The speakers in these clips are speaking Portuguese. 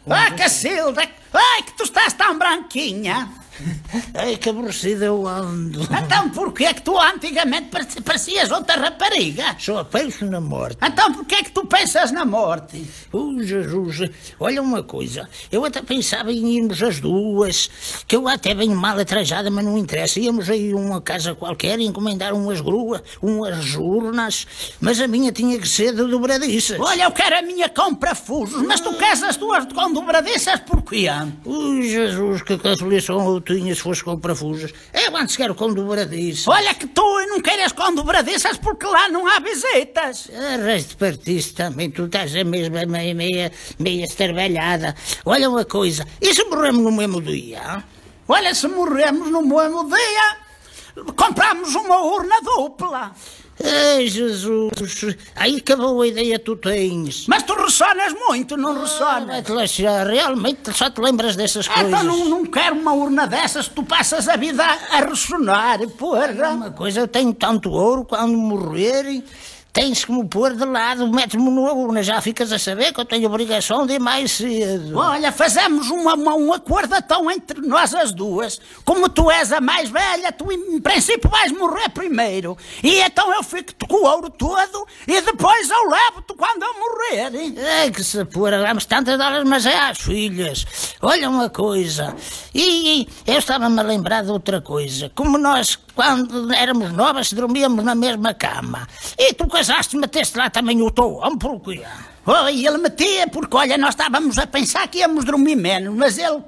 Ah, Cacilda! Ai, que tu estás tão branquinha! Ai, que aborrecido eu ando. Então porquê é que tu antigamente parecias outra rapariga? Só penso na morte. Então porquê é que tu pensas na morte? Jesus, olha uma coisa, eu até pensava em irmos as duas, que eu até venho mal atrasada, mas não interessa. Íamos aí a uma casa qualquer e encomendar umas gruas, umas urnas, mas a minha tinha que ser de dobradiças. Olha, eu quero a minha com parafusos, mas tu queres as tuas com dobradiças porquê? Jesus, que aflição eu tinha se fosse com parafusos. Eu antes quero com dobradiças. Olha que tu não queres com dobradiças porque lá não há visitas. Arraste partiste também, tu estás a mesma meia estarvelhada. Olha uma coisa, e se morremos no mesmo dia? Olha, se morremos no mesmo dia, compramos uma urna dupla. Ai, Jesus, aí acabou a ideia que tu tens. Mas tu ressonas muito, não ressonas? Vai-te lascar, realmente só te lembras dessas coisas. Então não quero uma urna dessas, tu passas a vida a ressonar, porra. Uma coisa, eu tenho tanto ouro, quando morrer, tens que me pôr de lado, metes-me numa urna, já ficas a saber que eu tenho obrigação de ir mais cedo. Olha, fazemos um acordo então entre nós as duas. Como tu és a mais velha, tu em princípio vais morrer primeiro. E então eu fico-te com o ouro todo e depois eu levo-te quando eu morrer. É que se pôr, damos tantas dólares, mas é às filhas. Olha uma coisa, e eu estava-me a lembrar de outra coisa. Como nós, quando éramos novas, dormíamos na mesma cama. E tu casaste, meteste lá também o teu homem, porquê? Oh, e ele metia, porque olha, nós estávamos a pensar que íamos dormir menos, mas eu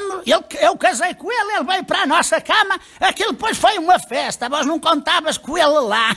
casei com ele, ele veio para a nossa cama, aquilo depois foi uma festa, vós não contavas com ele lá.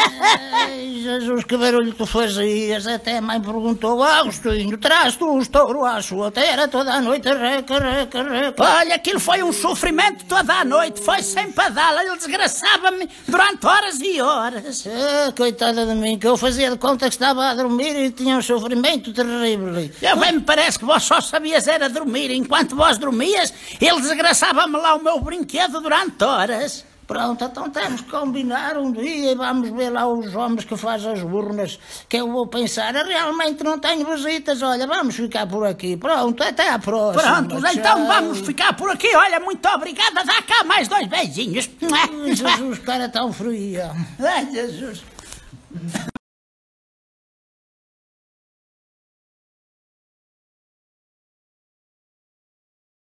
Ai, Jesus, que barulho tu fazias, até a mãe perguntou, Agostinho, traz tu um estouro à sua terra toda a noite, reca. Olha, aquilo foi um sofrimento toda a noite, foi sem padala, ele desgraçava-me durante horas e horas. Coitada de mim, que eu fazia de conta que estava a dormir e tinha um sofrimento terrível. Eu bem me parece que vós só sabias era dormir. Enquanto vós dormias, ele desgraçava-me lá o meu brinquedo durante horas. Pronto, então temos que combinar um dia e vamos ver lá os homens que fazem as urnas, que eu vou pensar, realmente não tenho visitas, olha, vamos ficar por aqui. Pronto, até à próxima. Pronto, então vamos ficar por aqui. Olha, muito obrigada, dá cá mais 2 beijinhos. Jesus, cara tão fria. Ai, Jesus.